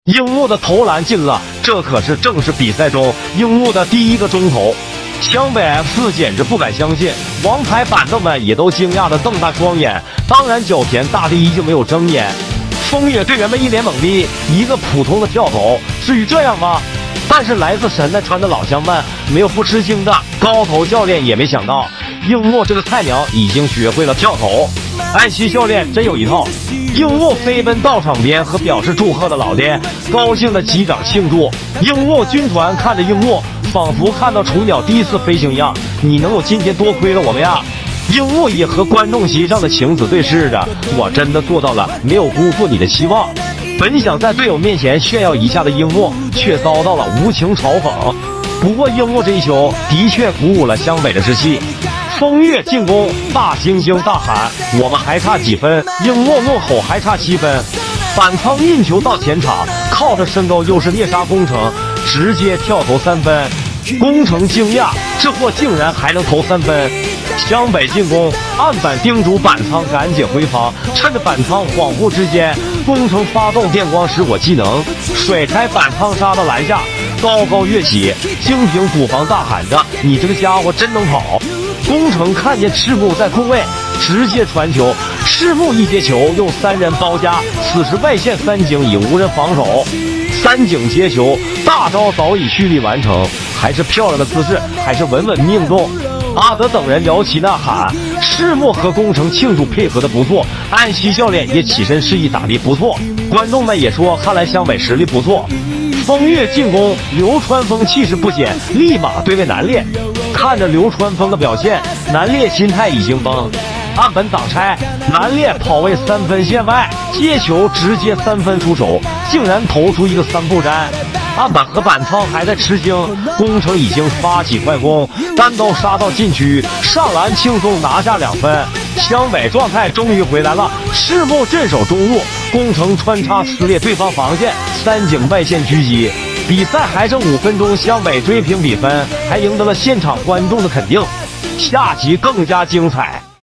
樱木的投篮进了，这可是正式比赛中樱木的第一个中投。湘北 F4 简直不敢相信，王牌板凳们也都惊讶地瞪大双眼。当然，角田大地依旧没有睁眼。枫叶队员们一脸懵逼，一个普通的跳投，至于这样吗？但是来自神奈川的老乡们没有不吃惊的，高头教练也没想到，樱木这个菜鸟已经学会了跳投。安西教练真有一套。樱木飞奔到场边，和表示祝贺的老爹高兴的击掌庆祝。樱木军团看着樱木，仿佛看到雏鸟第一次飞行一样。你能有今天，多亏了我们呀！樱木也和观众席上的晴子对视着，我真的做到了，没有辜负你的期望。本想在队友面前炫耀一下的樱木，却遭到了无情嘲讽。不过樱木这一球的确鼓舞了湘北的士气。枫叶进攻，大猩猩大喊：“我们还差几分？”樱木怒吼：“还差7分！”板仓运球到前场，靠着身高优势猎杀宫城，直接跳投3分。宫城惊讶，这货竟然还能投3分。湘北进攻，案板叮嘱板仓赶紧回防，趁着板仓恍惚之间，宫城发动电光石火技能，甩开板仓杀到篮下，高高跃起，京平补防大喊着：“你这个家伙真能跑！”宫城看见赤木在空位，直接传球，赤木一接球用3人包夹，此时外线三井已无人防守，三井接球，大招早已蓄力完成，还是漂亮的姿势，还是稳稳命中。阿德等人摇旗呐喊，赤木和宫城庆祝配合的不错，安西教练也起身示意打的不错，观众们也说看来湘北实力不错。枫叶进攻，流川枫气势不减，立马对位南烈。看着流川枫的表现，南烈心态已经崩。岸本挡拆，南烈跑位3分线外，接球直接3分出手，竟然投出一个3步斩。岸本和板仓还在吃惊，宫城已经发起快攻，单刀杀到禁区，上篮轻松拿下2分。湘北状态终于回来了，赤木镇守中路，宫城穿插撕裂对方防线，三井外线狙击。比赛还剩5分钟，湘北追平比分，还赢得了现场观众的肯定。下集更加精彩。